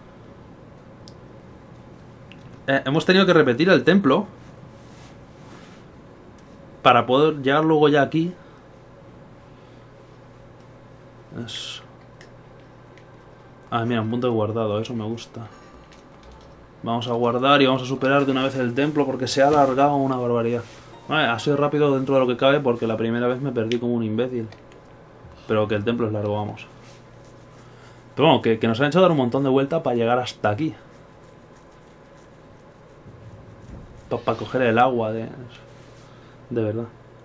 Hemos tenido que repetir el templo para poder llegar luego ya aquí. Eso. Ah, mira, un punto de guardado, eso me gusta. Vamos a guardar y vamos a superar de una vez el templo porque se ha alargado una barbaridad. Vale, ha sido rápido dentro de lo que cabe porque la primera vez me perdí como un imbécil. Pero que el templo es largo, vamos. Pero bueno, que nos han hecho dar un montón de vuelta para llegar hasta aquí. Para coger el agua de verdad.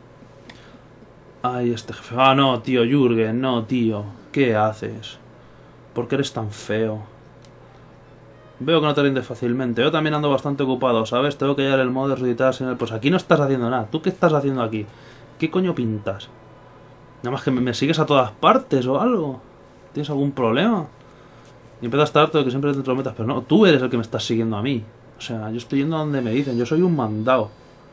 Ay, este jefe. Ah, no, tío, Jürgen, no, tío. ¿Qué haces? ¿Por qué eres tan feo? Veo que no te rindes fácilmente. Yo también ando bastante ocupado, ¿sabes? Tengo que hallar el modo de resucitar sin él. Pues aquí no estás haciendo nada. ¿Tú qué estás haciendo aquí? ¿Qué coño pintas? Nada más que me sigues a todas partes o algo. ¿Tienes algún problema? Y empiezas a estar harto de que siempre te entrometas. Pero no, tú eres el que me estás siguiendo a mí. O sea, yo estoy yendo a donde me dicen. Yo soy un mandado.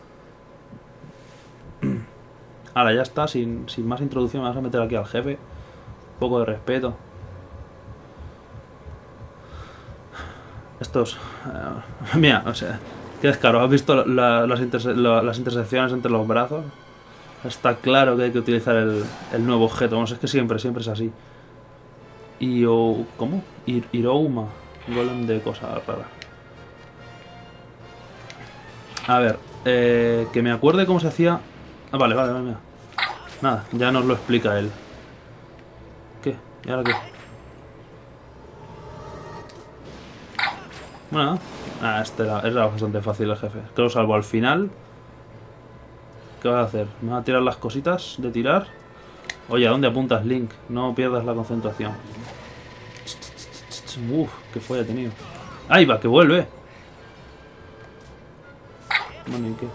Ahora ya está. Sin más introducción me vas a meter aquí al jefe. Un poco de respeto. Estos... mira, o sea, qué descaro. ¿Has visto las intersecciones entre los brazos? Está claro que hay que utilizar el nuevo objeto. Vamos, es que siempre es así. ¿Cómo? Irouma. Golem de cosas raras. A ver, que me acuerde cómo se hacía... Ah, vale, mira. Nada, ya nos lo explica él. ¿Qué? ¿Y ahora qué? Bueno, este era bastante fácil el jefe. Creo salvo al final. ¿Qué vas a hacer? ¿Me vas a tirar las cositas de tirar? Oye, ¿a dónde apuntas, Link? No pierdas la concentración. Uf, qué fue he tenido. ¡Ahí va, que vuelve! Bueno, ¿y qué?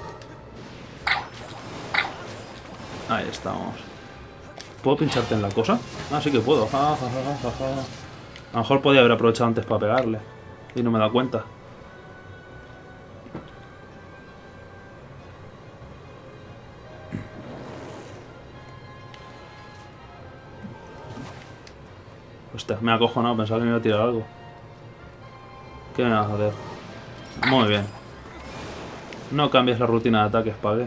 Ahí estamos. ¿Puedo pincharte en la cosa? Ah, sí que puedo. A lo mejor podía haber aprovechado antes para pegarle. Y no me da cuenta. Hostia, me ha acojonado, pensaba que me iba a tirar algo. ¿Qué me vas a hacer? Muy bien. No cambies la rutina de ataques, pague.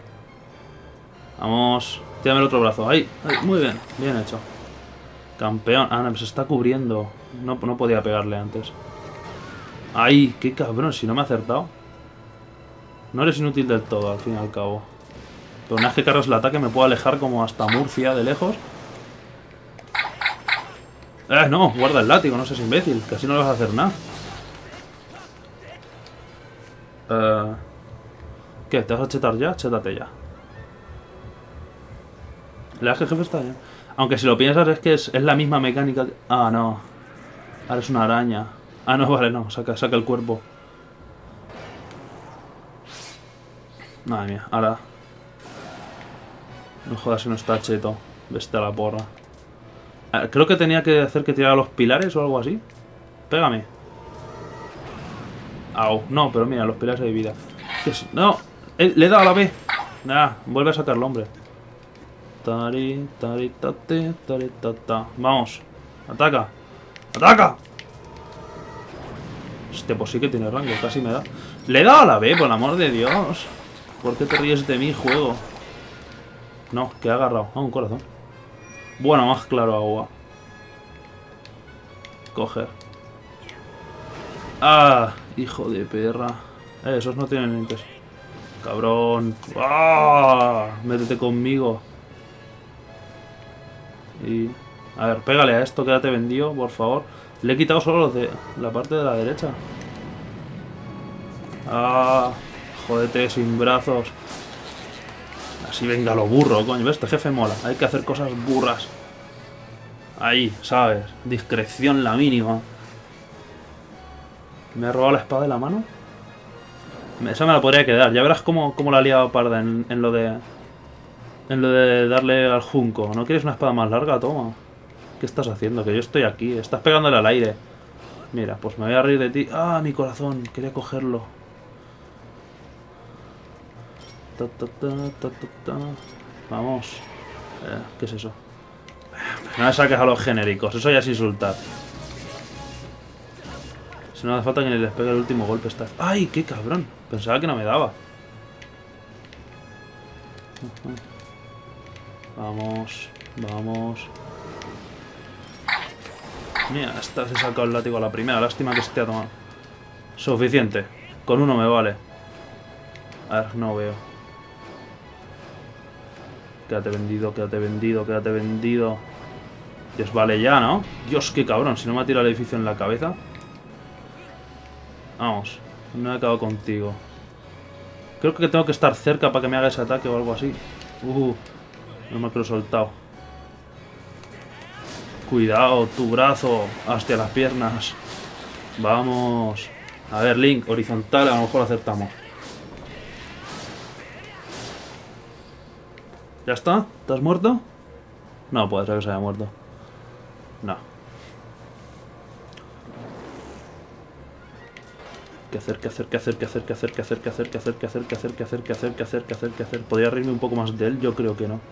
Vamos. Tírame el otro brazo. Ahí, muy bien. Bien hecho. Campeón. Ah, no, se está cubriendo. No podía pegarle antes. Ay, qué cabrón, si no me ha acertado. No eres inútil del todo, al fin y al cabo. Pero una vez que cargas el ataque me puedo alejar como hasta Murcia de lejos. No, guarda el látigo, no seas imbécil, que así no le vas a hacer nada. ¿Qué? ¿Te vas a chetar ya? Chétate ya. La verdad es que el jefe está bien. Aunque si lo piensas es que es la misma mecánica que... Ah, no. Ahora es una araña. Ah, no, vale, no. Saca el cuerpo. Madre mía, ahora... No jodas si no está cheto. Veste a la porra. Creo que tenía que hacer que tirara los pilares o algo así. Pégame. Au. No, pero mira, los pilares hay vida. ¿Qué es? No. Le he dado a la B. Nah, vuelve a sacarlo, hombre. Tari, tari, tate, tari, tata. Vamos. Ataca. ¡Ataca! Este pues sí que tiene rango, casi me da. Le he dado a la B, por el amor de Dios. ¿Por qué te ríes de mí, juego? No, que ha agarrado. Ah, un corazón. Bueno, más claro agua. Coger. Ah, hijo de perra. Esos no tienen lentes. Cabrón. Ah, métete conmigo. Y... A ver, pégale a esto, quédate vendido, por favor. Le he quitado solo los de la parte de la derecha. Ah, jódete, sin brazos. Así venga lo burro, coño. ¿Ves? Este jefe mola. Hay que hacer cosas burras. Ahí, ¿sabes? Discreción la mínima. ¿Me ha robado la espada de la mano? Esa me la podría quedar. Ya verás cómo la ha liado parda en lo de... En lo de darle al junco. ¿No quieres una espada más larga? Toma. ¿Qué estás haciendo? Que yo estoy aquí. Estás pegándole al aire. Mira, pues me voy a reír de ti. ¡Ah, mi corazón! Quería cogerlo. Ta, ta, ta, ta, ta, ta. Vamos. ¿Qué es eso? No me saques a los genéricos. Eso ya es insultar. Si no hace falta que ni les pegue el último golpe. ¡Ay, qué cabrón! Pensaba que no me daba. Vamos. Vamos. Mira, esta se sacado el látigo a la primera. Lástima que esté a tomar. Suficiente. Con uno me vale. A ver, no veo. Quédate vendido, quédate vendido, quédate vendido. Dios, vale ya, ¿no? Dios, qué cabrón. Si no me ha tirado el edificio en la cabeza. Vamos. No he acabado contigo. Creo que tengo que estar cerca para que me haga ese ataque o algo así. No me lo he soltado. Cuidado, tu brazo. Hasta las piernas. Vamos. A ver, Link, horizontal, a lo mejor acertamos. ¿Ya está? ¿Te has muerto? No, puede ser que se haya muerto. No. ¿Qué hacer? ¿Qué hacer? ¿Qué hacer? ¿Qué hacer? ¿Qué hacer? ¿Qué hacer? ¿Qué hacer? ¿Qué hacer? ¿Qué hacer? ¿Qué hacer? ¿Qué hacer? ¿Qué hacer? ¿Qué hacer? ¿Qué hacer? ¿Qué hacer? ¿Podría reírme un poco más de él? Yo creo que no.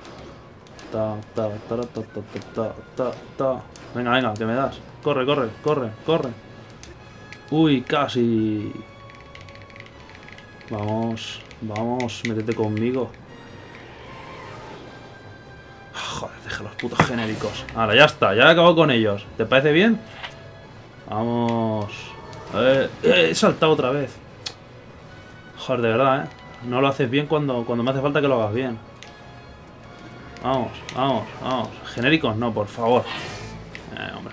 Venga, venga, que me das. Corre, corre, corre, corre. Uy, casi. Vamos, vamos, métete conmigo. Joder, deja los putos genéricos. Ahora, ya está, ya he acabado con ellos. ¿Te parece bien? Vamos. He saltado otra vez. Joder, de verdad, ¿eh? No lo haces bien cuando me hace falta que lo hagas bien. Vamos, vamos, vamos. Genéricos no, por favor. Hombre.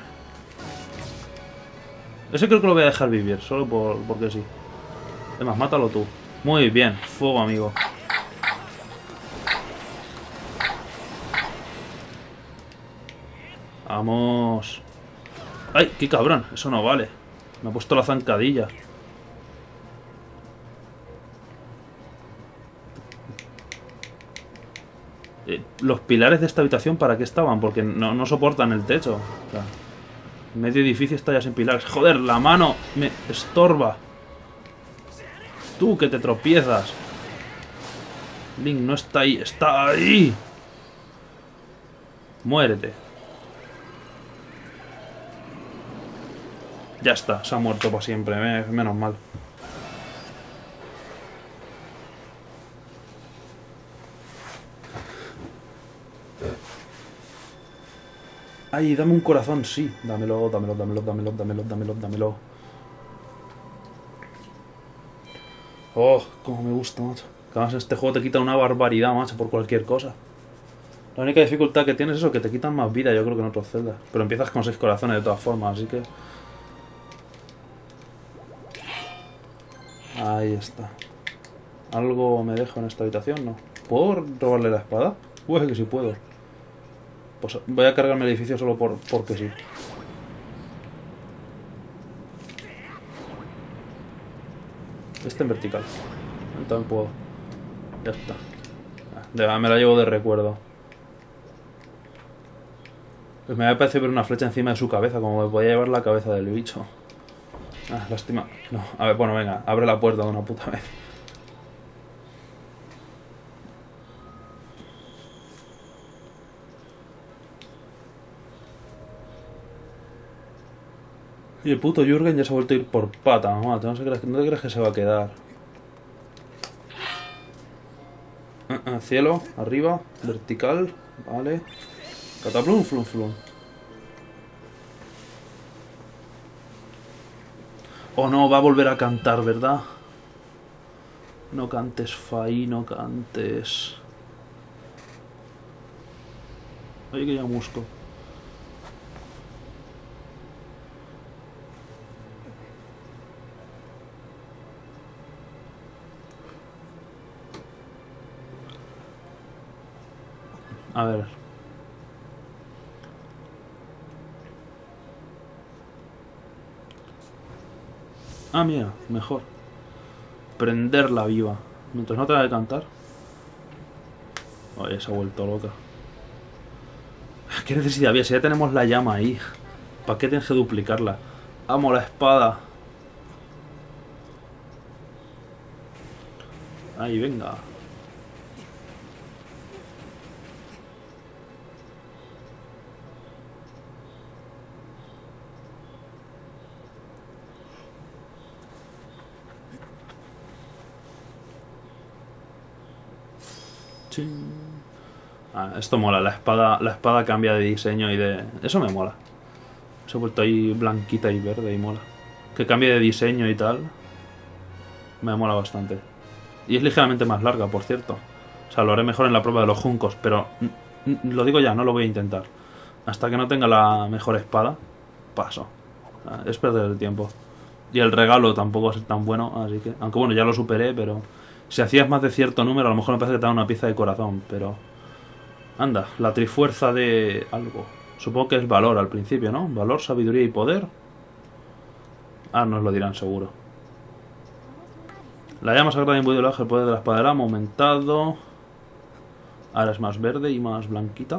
Ese creo que lo voy a dejar vivir, solo porque sí. Además, mátalo tú. Muy bien, fuego, amigo. Vamos. ¡Ay, qué cabrón! Eso no vale. Me ha puesto la zancadilla. Los pilares de esta habitación, ¿para qué estaban? Porque no soportan el techo. O sea, medio edificio está ya sin pilares. ¡Joder, la mano me estorba! Tú, que te tropiezas. Link no está ahí, está ahí. Muérete. Ya está, se ha muerto para siempre, menos mal. Ay, dame un corazón, sí. Dámelo, dámelo, dámelo, dámelo, dámelo, dámelo, dámelo. Oh, cómo me gusta, macho. Que además este juego te quita una barbaridad, macho, por cualquier cosa. La única dificultad que tienes es eso, que te quitan más vida, yo creo que en otros Zelda. Pero empiezas con 6 corazones de todas formas, así que... Ahí está. ¿Algo me dejo en esta habitación? No. ¿Puedo robarle la espada? Pues que sí puedo. Pues voy a cargarme el edificio solo porque sí. Este en vertical. También puedo. Ya está. Me la llevo de recuerdo. Pues me parece ver una flecha encima de su cabeza, como me podía llevar la cabeza del bicho. Ah, lástima. No, a ver, bueno, venga, abre la puerta de una puta vez. Y el puto Jürgen ya se ha vuelto a ir por pata, mamá. No te creas que se va a quedar. Cielo, arriba, vertical, vale. Cataplum, flum, flum. Oh no, va a volver a cantar, ¿verdad? No cantes, Fai, no cantes. Oye, que ya musco. A ver. Ah, mira, mejor. Prenderla viva. Mientras no te va a cantar. Oye, se ha vuelto loca. ¿Qué necesidad había? Si ya tenemos la llama ahí. ¿Para qué tienes que duplicarla? Amo la espada. Ahí, venga. Ah, esto mola, la espada cambia de diseño y de... Eso me mola. Se ha vuelto ahí blanquita y verde y mola. Que cambie de diseño y tal. Me mola bastante. Y es ligeramente más larga, por cierto. O sea, lo haré mejor en la prueba de los juncos, pero... Lo digo ya, no lo voy a intentar. Hasta que no tenga la mejor espada, paso. Es perder el tiempo. Y el regalo tampoco va a ser tan bueno, así que... Aunque bueno, ya lo superé, pero... Si hacías más de cierto número, a lo mejor me parece que te da una pieza de corazón, pero... Anda, la trifuerza de algo. Supongo que es valor al principio, ¿no? Valor, sabiduría y poder. Ah, nos lo dirán seguro. La llama sagrada imbuido el ángel, el poder de la espada del amo aumentado. Ahora es más verde y más blanquita.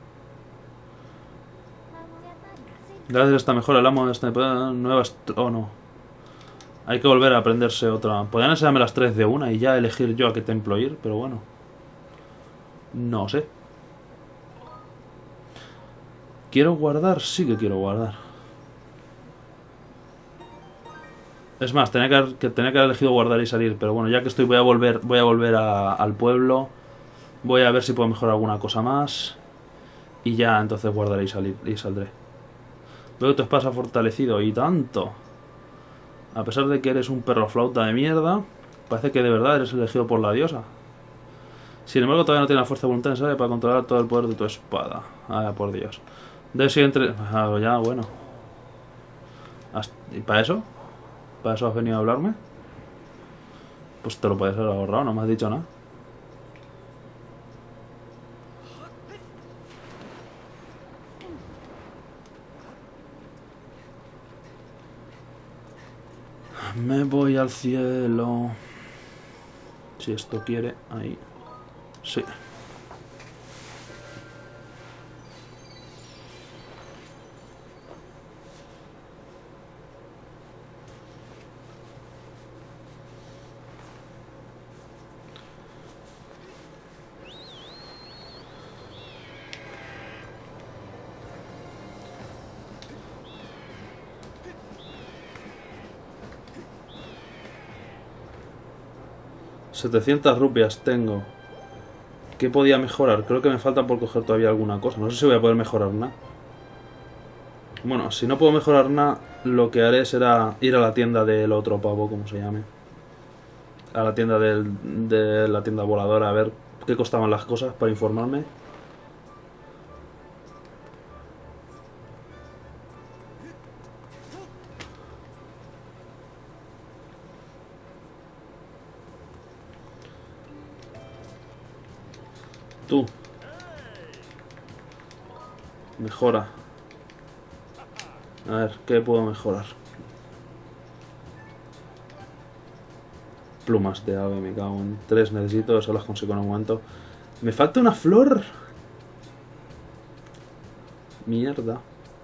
Gracias a esta mejora el amo de esta nuevas... Oh, no. Hay que volver a aprenderse otra. Podrían enseñarme las 3 de una y ya elegir yo a qué templo ir, pero bueno. No sé. ¿Quiero guardar? Sí que quiero guardar. Es más, tenía que haber elegido guardar y salir, pero bueno, ya que estoy voy a volver al pueblo. Voy a ver si puedo mejorar alguna cosa más. Y ya entonces guardaré y saldré. Veo que tu espada se ha fortalecido y tanto. A pesar de que eres un perro flauta de mierda, parece que de verdad eres elegido por la diosa. Sin embargo, todavía no tienes la fuerza de voluntad necesaria para controlar todo el poder de tu espada. Ah, por Dios. Debes ir entre... Ah, ya, bueno. ¿Y para eso? ¿Para eso has venido a hablarme? Pues te lo puedes haber ahorrado, no me has dicho nada. Me voy al cielo. Si esto quiere, ahí. Sí. $700 tengo. ¿Qué podía mejorar? Creo que me falta por coger todavía alguna cosa. No sé si voy a poder mejorar nada. Bueno, si no puedo mejorar nada, lo que haré será ir a la tienda del otro pavo, como se llame. A la tienda de la tienda voladora, a ver qué costaban las cosas para informarme. Tú. Mejora. A ver, ¿qué puedo mejorar? Plumas de ave, me cago en 3 necesito, eso las consigo en un momento. Me falta una flor. Mierda.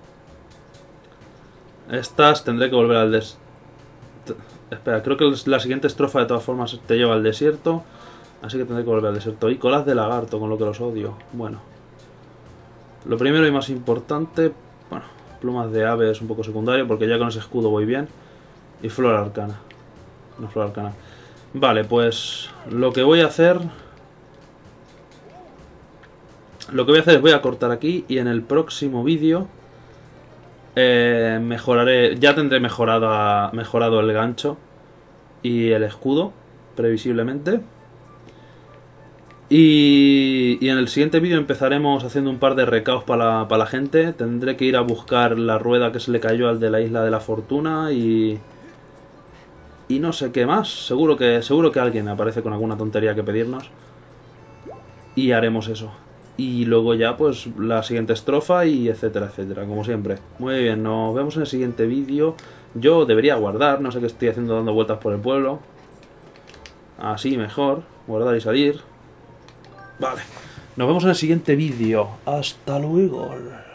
Estas tendré que volver al Espera, creo que la siguiente estrofa de todas formas te lleva al desierto. Así que tendré que volver al desierto. Y colas de lagarto, con lo que los odio. Bueno. Lo primero y más importante... Bueno, plumas de ave es un poco secundario porque ya con ese escudo voy bien. Y flor arcana. No, flor arcana. Vale, pues lo que voy a hacer... Lo que voy a hacer es voy a cortar aquí y en el próximo vídeo... mejoraré... Ya tendré mejorado el gancho y el escudo, previsiblemente. Y en el siguiente vídeo empezaremos haciendo un par de recaos para la gente. Tendré que ir a buscar la rueda que se le cayó al de la Isla de la Fortuna y no sé qué más. Seguro que alguien aparece con alguna tontería que pedirnos. Y haremos eso. Y luego ya pues la siguiente estrofa y etcétera, etcétera, como siempre. Muy bien, nos vemos en el siguiente vídeo. Yo debería guardar, no sé qué estoy haciendo dando vueltas por el pueblo. Así mejor, guardar y salir. Vale, nos vemos en el siguiente vídeo. Hasta luego.